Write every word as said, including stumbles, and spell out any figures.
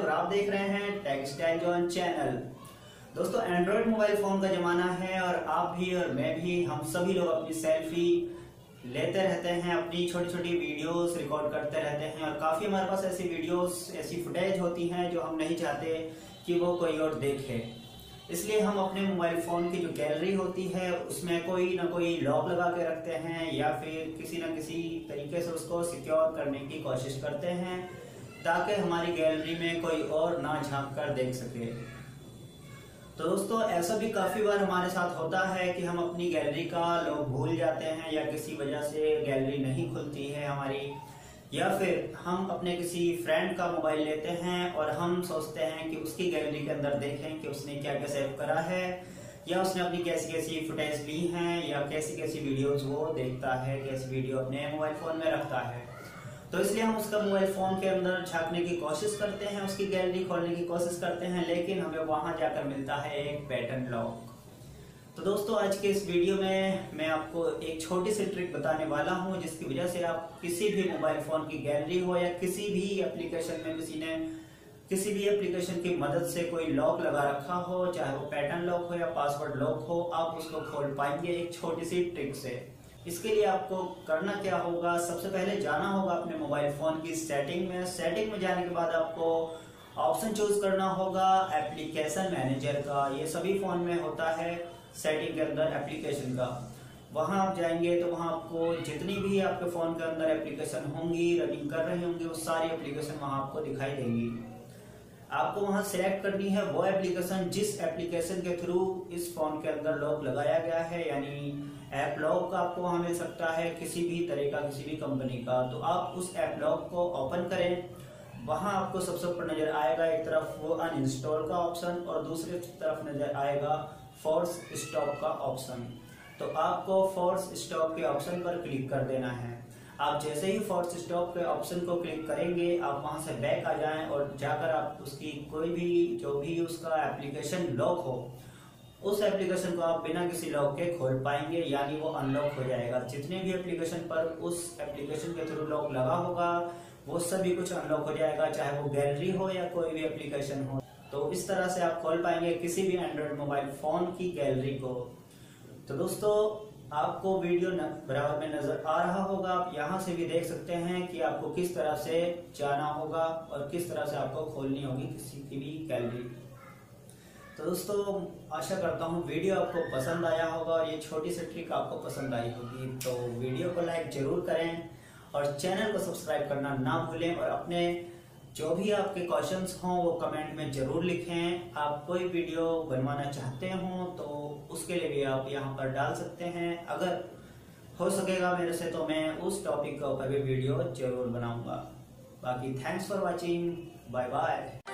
और आप देख रहे हैं टेक स्टाइल जोन चैनल। दोस्तों, एंड्रॉयड मोबाइल फोन का जमाना है और आप भी और मैं भी, हम सभी लोग अपनी सेल्फी लेते रहते हैं, अपनी छोटी छोटी वीडियोस रिकॉर्ड करते रहते हैं और काफी हमारे पास ऐसी वीडियोस, ऐसी फुटेज होती हैं जो हम नहीं चाहते कि वो कोई और देखे। इसलिए हम अपने मोबाइल फोन की जो गैलरी होती है उसमें कोई ना कोई लॉक लगा के रखते हैं या फिर किसी ना किसी तरीके से उसको सिक्योर करने की कोशिश करते हैं ताकि हमारी गैलरी में कोई और ना झांक कर देख सके। तो दोस्तों, ऐसा भी काफी बार हमारे साथ होता है कि हम अपनी गैलरी का लॉक भूल जाते हैं या किसी वजह से गैलरी नहीं खुलती है हमारी, या फिर हम अपने किसी फ्रेंड का मोबाइल लेते हैं और हम सोचते हैं कि उसकी गैलरी के अंदर देखें कि उसने क्या क्या सेव करा है या उसने अपनी कैसी कैसी फुटेज ली हैं या कैसी कैसी वीडियोस वो देखता है, कैसी वीडियो अपने मोबाइल फोन में रखता है। तो इसलिए हम उसका मोबाइल फोन के अंदर झांकने की कोशिश करते हैं, उसकी गैलरी खोलने की कोशिश करते हैं, लेकिन हमें वहां जाकर मिलता है एक पैटर्न लॉक। तो दोस्तों, आज के इस वीडियो में मैं आपको एक छोटी सी ट्रिक बताने वाला हूं जिसकी वजह से आप किसी भी मोबाइल फोन की गैलरी हो या किसी भी एप्लीकेशन में किसी ने किसी भी एप्लीकेशन की मदद से कोई लॉक लगा रखा हो, चाहे वो पैटर्न लॉक हो या पासवर्ड लॉक हो, आप उसको खोल पाएंगे एक छोटी सी ट्रिक से। इसके लिए आपको करना क्या होगा, सबसे पहले जाना होगा अपने मोबाइल फोन की सेटिंग में। सेटिंग में जाने के बाद आपको ऑप्शन चूज करना होगा एप्लीकेशन मैनेजर का। ये सभी फोन में होता है सेटिंग के अंदर एप्लीकेशन का। वहां आप जाएंगे तो वहां आपको जितनी भी आपके फोन के अंदर एप्लीकेशन होंगी, रनिंग कर रही होंगी, वो सारी एप्लीकेशन वहां आपको दिखाई देंगी। आपको वहां सेलेक्ट करनी है वो एप्लीकेशन जिस एप्लीकेशन के थ्रू इस फोन के अंदर लॉक लगाया गया है, यानी ऐप लॉक आपको वहां मिल सकता है किसी भी तरह का, किसी भी कंपनी का। तो आप उस ऐप लॉक को ओपन करें। वहां आपको सबसे ऊपर नजर आएगा एक तरफ वो अनइंस्टॉल का ऑप्शन और दूसरी तरफ नजर आएगा फोर्स स्टॉप का ऑप्शन। तो आपको फोर्स स्टॉप के ऑप्शन पर क्लिक कर देना है। आप जैसे ही फोर्स स्टॉप के ऑप्शन को क्लिक करेंगे, आप वहां से बैक आ जाएं और जाकर आप उसकी कोई भी जो भी उसका एप्लीकेशन लॉक हो, उस एप्लीकेशन को आप बिना किसी लॉक के खोल पाएंगे, यानी वो अनलॉक हो जाएगा। जितने भी एप्लीकेशन पर उस एप्लीकेशन के थ्रू लॉक लगा होगा वो सभी कुछ अनलॉक हो जाएगा, चाहे वो गैलरी हो या कोई भी एप्लीकेशन हो। तो इस तरह से आप खोल पाएंगे किसी भी एंड्रॉइड मोबाइल फोन की गैलरी को। तो दोस्तों, आपको वीडियो बराबर में नजर आ रहा होगा, आप यहाँ से भी देख सकते हैं कि आपको किस तरह से जाना होगा और किस तरह से आपको खोलनी होगी किसी की भी गैलरी। तो दोस्तों, आशा करता हूँ वीडियो आपको पसंद आया होगा और ये छोटी सी ट्रिक आपको पसंद आई होगी। तो वीडियो को लाइक जरूर करें और चैनल को सब्सक्राइब करना ना भूलें और अपने जो भी आपके क्वेश्चंस हों वो कमेंट में जरूर लिखें। आप कोई वीडियो बनवाना चाहते हो तो उसके लिए भी आप यहाँ पर डाल सकते हैं। अगर हो सकेगा मेरे से तो मैं उस टॉपिक के ऊपर भी वीडियो जरूर बनाऊंगा। बाकी thanks for watching, bye bye.